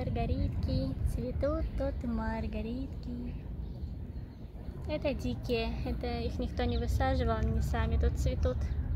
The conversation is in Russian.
маргаритки, цветут тут маргаритки. Это дикие, это их никто не высаживал, они сами тут цветут.